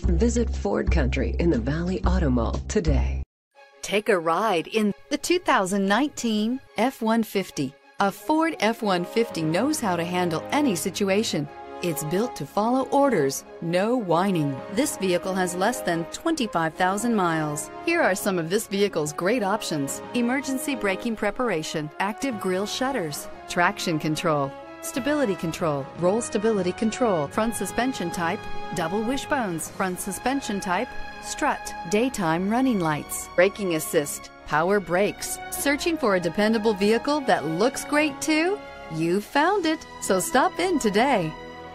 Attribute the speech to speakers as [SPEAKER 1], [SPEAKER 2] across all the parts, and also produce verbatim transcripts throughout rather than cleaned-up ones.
[SPEAKER 1] Visit Ford Country in the Valley Auto Mall today.
[SPEAKER 2] Take a ride in the two thousand nineteen F one fifty. A Ford F one fifty knows how to handle any situation. It's built to follow orders, no whining. This vehicle has less than twenty-five thousand miles. Here are some of this vehicle's great options: emergency braking preparation, active grille shutters, traction control, stability control, roll stability control, front suspension type, double wishbones, front suspension type, strut, daytime running lights, braking assist, power brakes. Searching for a dependable vehicle that looks great too? You found it, so stop in today.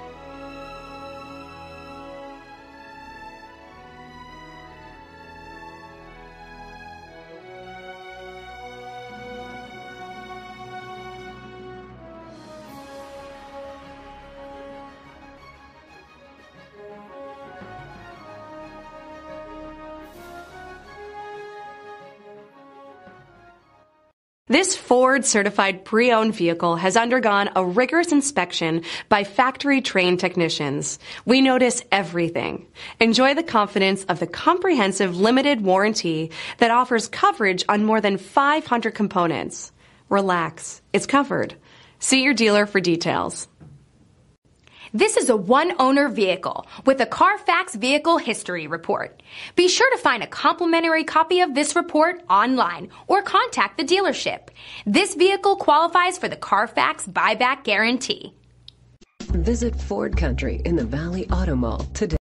[SPEAKER 3] This Ford certified pre-owned vehicle has undergone a rigorous inspection by factory-trained technicians. We notice everything. Enjoy the confidence of the comprehensive limited warranty that offers coverage on more than five hundred components. Relax, it's covered. See your dealer for details.
[SPEAKER 4] This is a one-owner vehicle with a CARFAX Vehicle History Report. Be sure to find a complimentary copy of this report online or contact the dealership. This vehicle qualifies for the CARFAX Buyback Guarantee.
[SPEAKER 1] Visit Ford Country in the Valley Auto Mall today.